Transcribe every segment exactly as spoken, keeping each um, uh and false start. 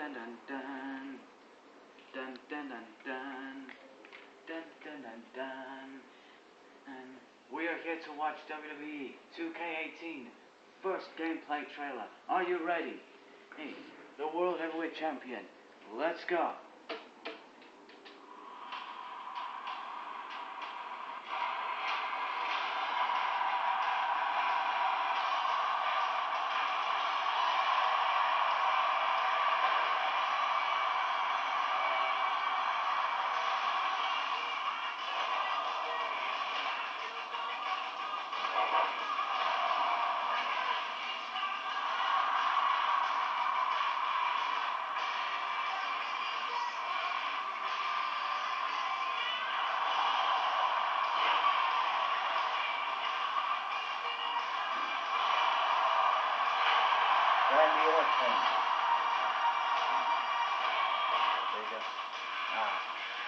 dun dun dun. Dun dun dun dun. Dun dun dun dun. And we are here to watch W W E two K eighteen first gameplay trailer. Are you ready? Hey, the World Heavyweight Champion. Let's go. Randy Orton. There you go. Ah.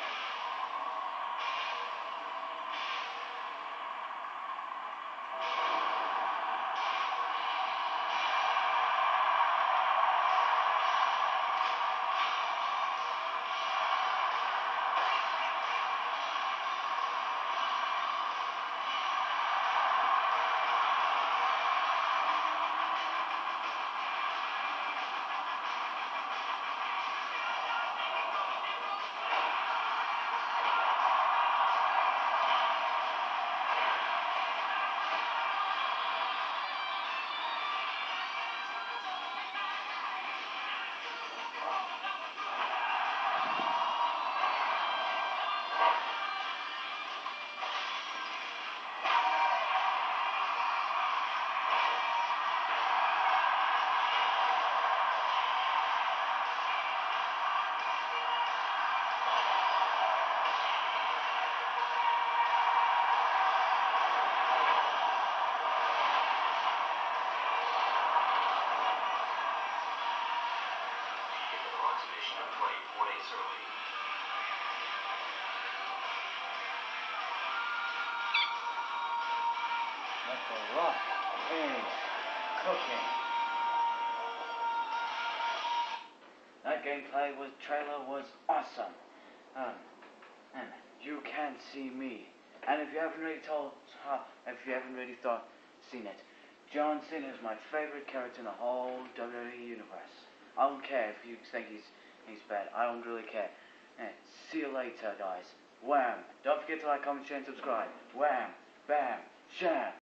twenty-four days early. Let the rock is cooking. That gameplay was trailer was awesome. Um, and you can see me. And if you haven't really told, uh, if you haven't really thought, seen it, John Cena is my favorite character in the whole W W E universe. I don't care if you think he's he's bad. I don't really care. And see you later, guys. Wham! Don't forget to like, comment, share, and subscribe. Wham! Bam! Sham!